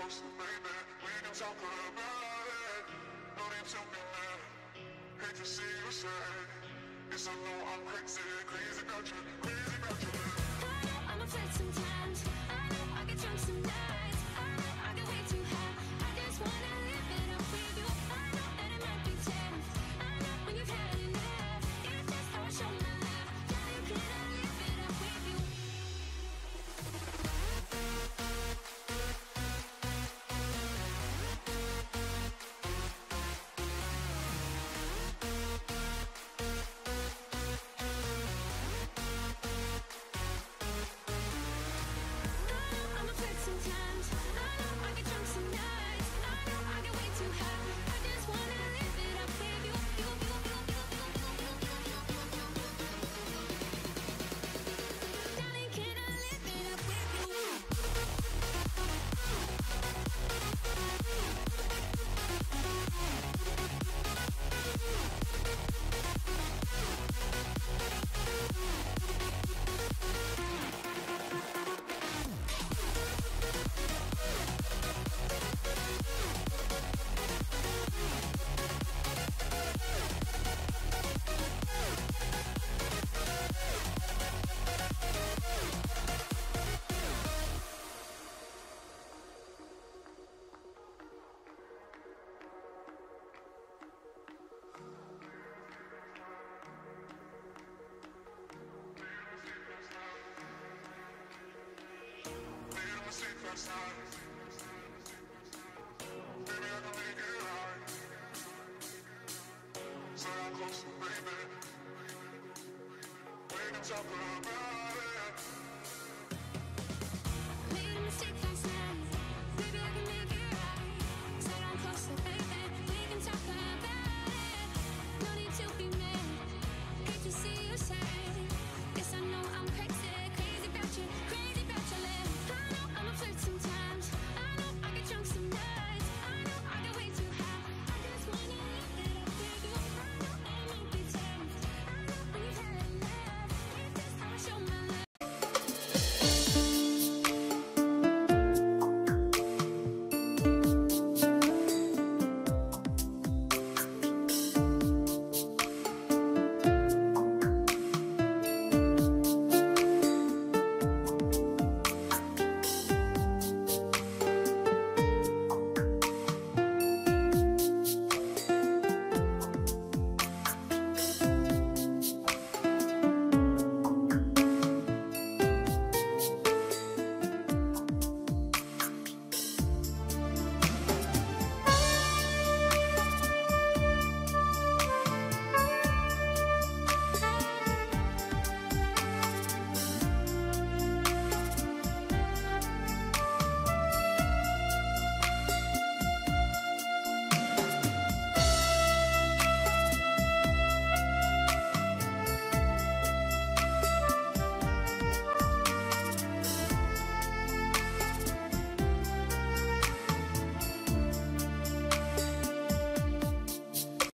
closer, baby. We can talk about it. No need to be mad. Hate to see you sad. Yes, I know I'm crazy, crazy about you, crazy about you. I know I'm afraid sometimes. I know I get drunk some nights. I know I get way too high. I just wanna live it up with you. I know that it might be tense. I know when you've had enough. It's just how I show my love. Now you cannot live it up with you. I'm afraid sometimes. I know I get drunk some nights. I know I get way too high. I just wanna live it up with you. Darling, can I live it up with you? Last night, baby, I can make it right. So I'm closer, baby. We can talk about